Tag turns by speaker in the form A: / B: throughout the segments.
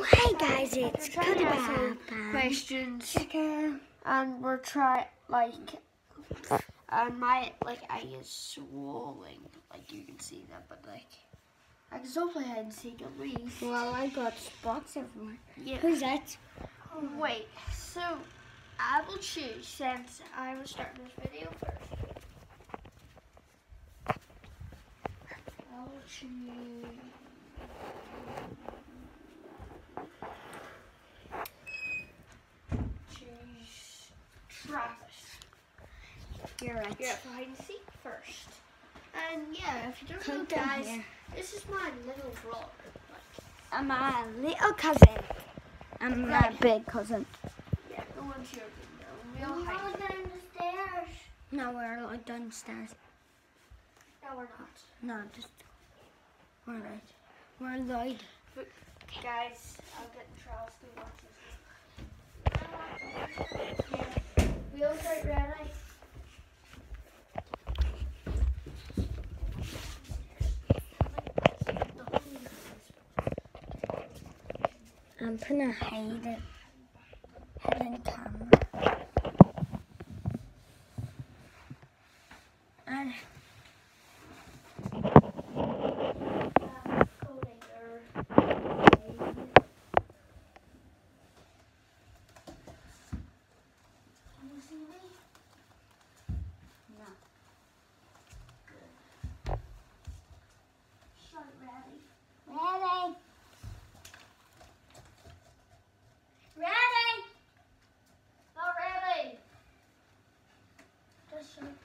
A: Hey guys, it's
B: trying to answer
A: Papa.
B: questions, and we're trying and my eye is swollen, you can see that, but I can still play hide and seek at least.
A: Well, I got spots everywhere.
B: Yeah.
A: Who's that?
B: Wait, so I will choose since I was starting this video first. I will choose. Travis.
A: You're right.
B: You're up for hide and seek first. And yeah, if you don't know,
A: Come down
B: guys,
A: here.
B: this is my little brother.
A: I'm my little cousin. I'm my
B: Right.
A: big cousin.
B: Yeah, the one's your window. We'll hide.
A: down the stairs. No, we're like downstairs.
B: No, we're not.
A: No, just we're right. We're allowed.
B: But guys, I'll get Travis to watch this. Yeah. Wheels right ready.
A: I'm gonna hide it. Hidden camera. And ready.
B: Ready? Not ready.
A: Just show.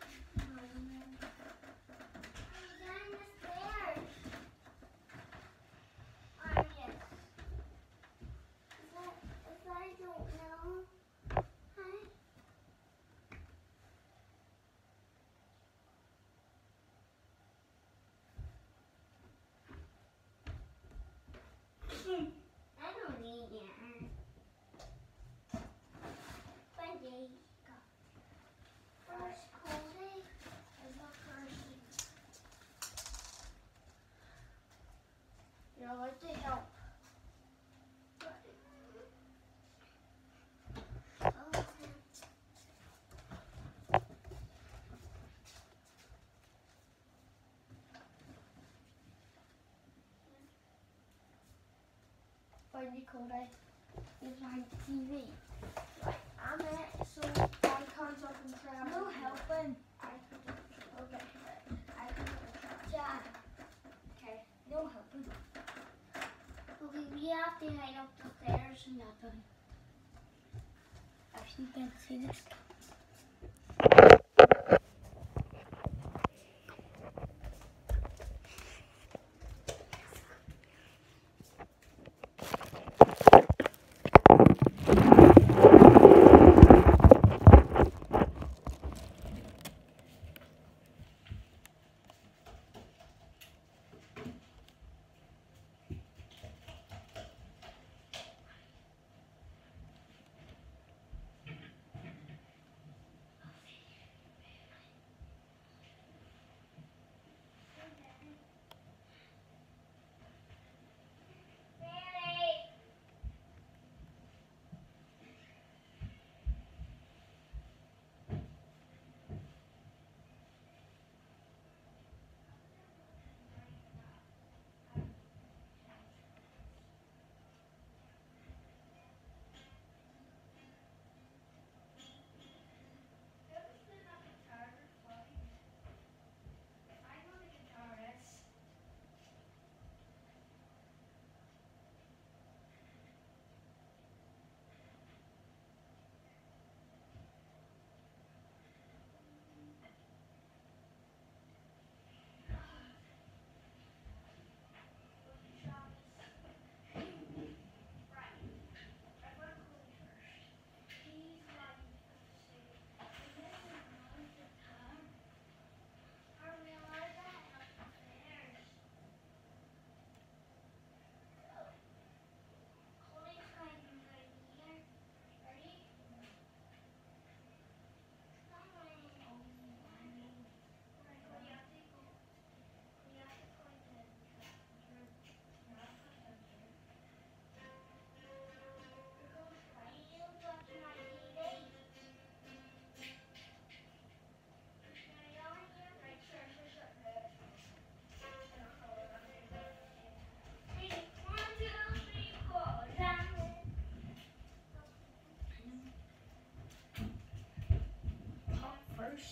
A: I don't need it. First Cody is the first.
B: I'd like to help. Find the Cody. It's behind the TV. Right, I'm it, so I can't up and try.
A: No helping.
B: Okay, I can try.
A: Dad,
B: Okay.
A: no helping. Okay, we have to hide up the stairs and nothing. Actually, you can't see this.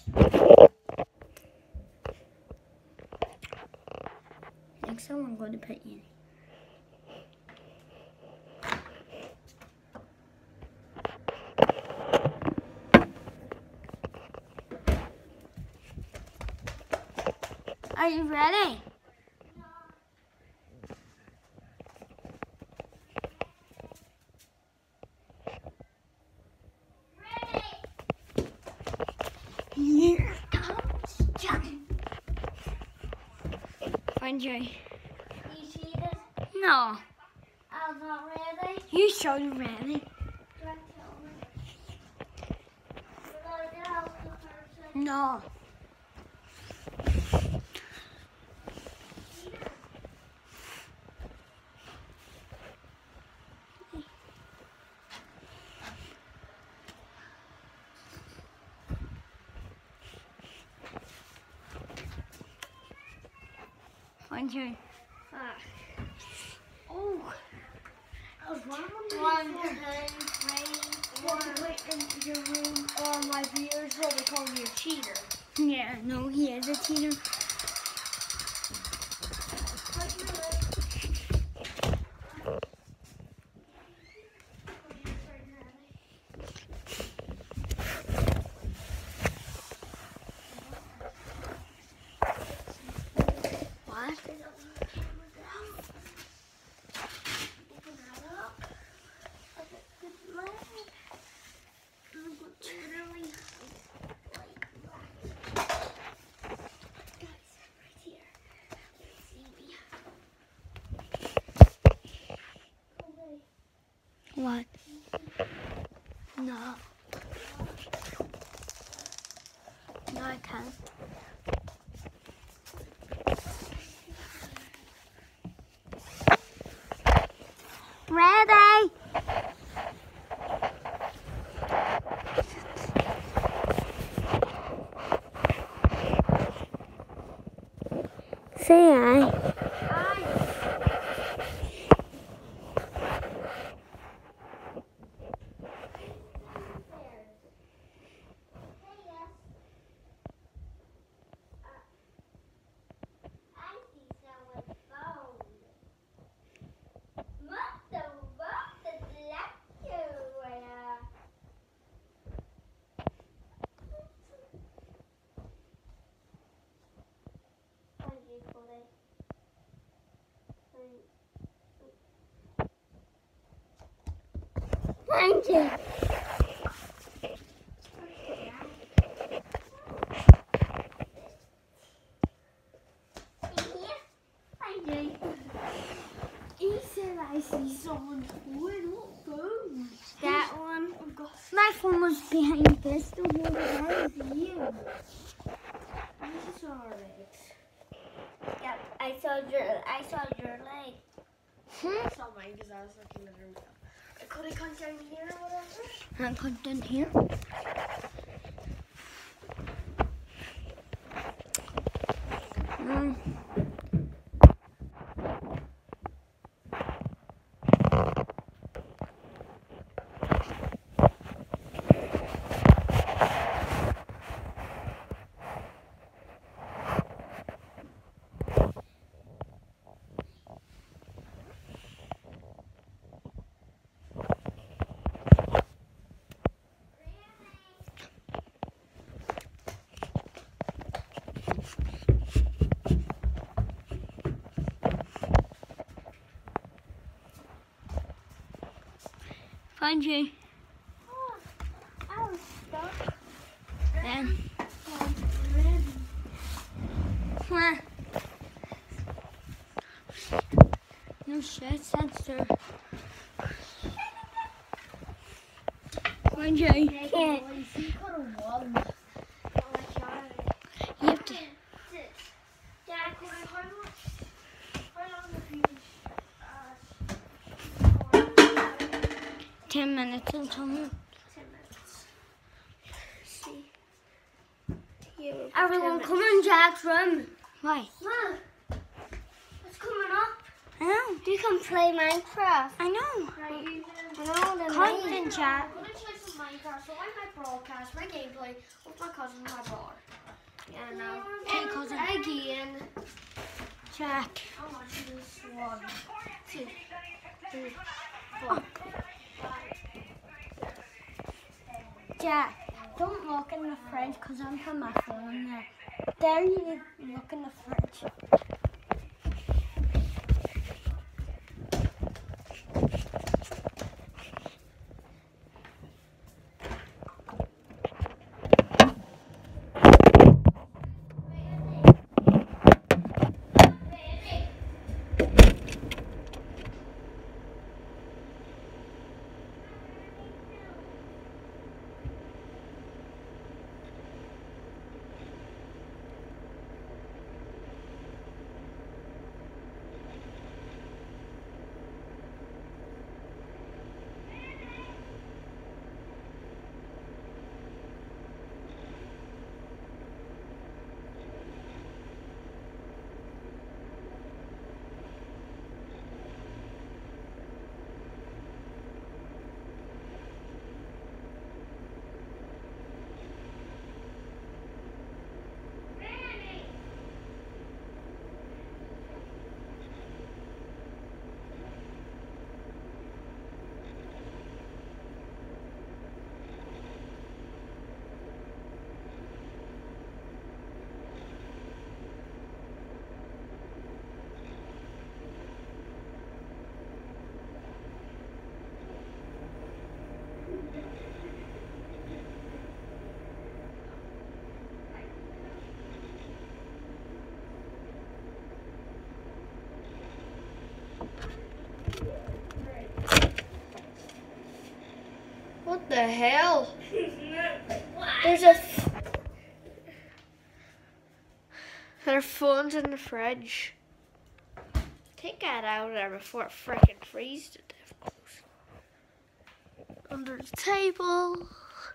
B: Next time I'm going to put you. Are you ready? Here comes Johnny. Find Jay.
A: You see this?
B: No.
A: I'm not ready.
B: You so ready.
A: Don't tell me. Should I get out the person?
B: No. Find Jay.
A: Oh. I was one, two, three, four. Wait in your room. My viewers will be calling you a cheater.
B: Yeah, no, he is a cheater. What? What? No. No, I can't. Ready? Say I. Thank you.
A: He said I see someone pulling up phone.
B: That one. My phone was behind this. The whole
A: That is you. I'm sorry.
B: Yep, I saw your leg.
A: I saw mine because I was looking at her. Could I come down here or whatever?
B: And come down here. Find you.
A: Oh, I was stuck.
B: Then. No shit, sensor. Find you.
A: Can't.
B: You have to.
A: Dad, how long have you
B: 10 minutes until
A: 10 minutes. See.
B: everyone come in Jack's room. Why?
A: Look. It's coming up.
B: I know.
A: You can play Minecraft.
B: I know.
A: I know the
B: Come in Jack.
A: What if Minecraft, so I might broadcast my gameplay with my cousin and my brother. And
B: Hey, cousin.
A: again,
B: Jack.
A: I want to do this 1, 2, 3, 4.
B: Jack, don't look in the fridge because I'm putting my phone there. There you look in the fridge.
A: What the hell? There's phones in the fridge. Take that out of there before it frickin' freezes to death, of course. Under the table.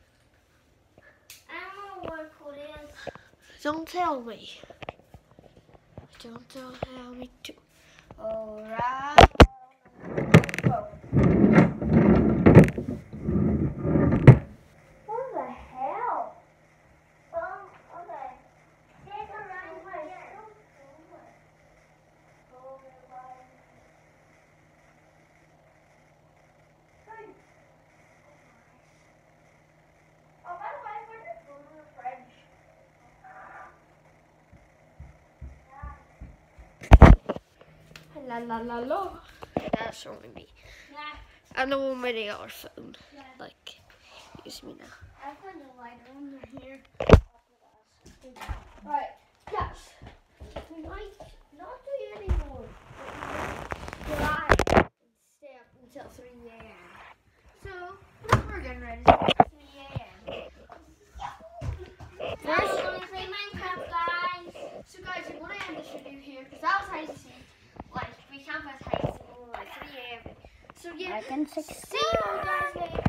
B: I don't know what it is.
A: Don't tell me. Don't tell me to.
B: Alright. What the hell? Okay. Take around my Oh, by the way, where's the food in the fridge?
A: La la la la. That's only me.
B: Yeah.
A: I know my other phone.
B: Yeah.
A: Like, use me now.
B: I put the lighter under here.
A: Right, yes. We might not do it anymore. Drive and stay up until 3 a.m. So, we're getting ready to 3 a.m.
B: First, we're playing Minecraft, guys.
A: So guys, we're going to end this video here because that was hide and seek. Like, we can't play hide and seek until like 3 a.m. So yeah,
B: I can 6.
A: see you guys later.